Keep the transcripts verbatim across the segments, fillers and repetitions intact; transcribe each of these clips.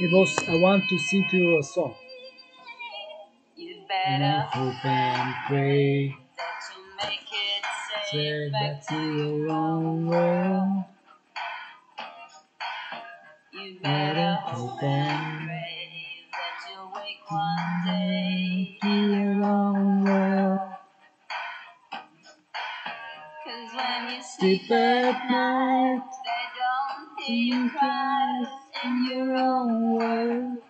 Hey boss, I want to sing to you a song. You And I better hope and pray that you make it say safe back back to to your your own own world. world. You Better better hope hope and and pray that you'll wake one day to in your your own own world. world. Cause when you Sleep sleep at at night, night, they don't hear you you cry cry in in your your own own world. world.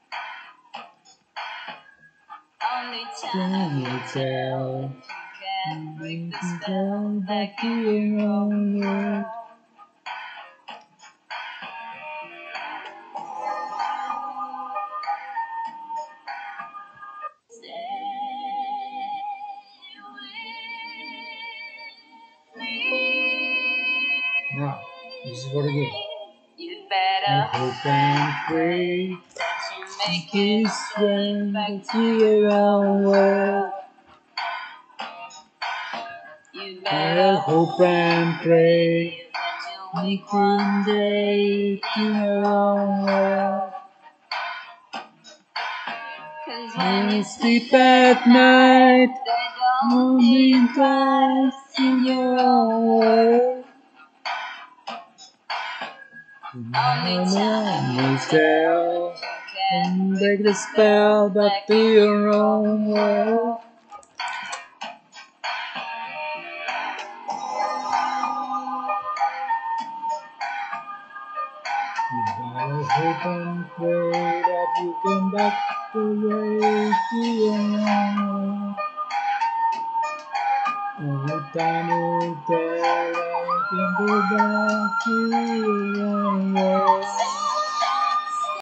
Only Can time you will tell? tell if you can break the Go spell back back to in your your own own world. world. Now, this is for the game. You'd I better hope and pray that you make this it way safe back back to to your your own own world. world. You I better hope and pray that you'll wake wake one one day day to in your your own own world. world. Cause When when you you sleep sleep at at night, night, they don't only hear you cry cry in in your your own own world. world. Only Only time will will tell tell if you and can break break the the spell spell back back to in your your own own world. world. You better hope and pray that you come back the way to your own. Only time will tell that you can go back to your own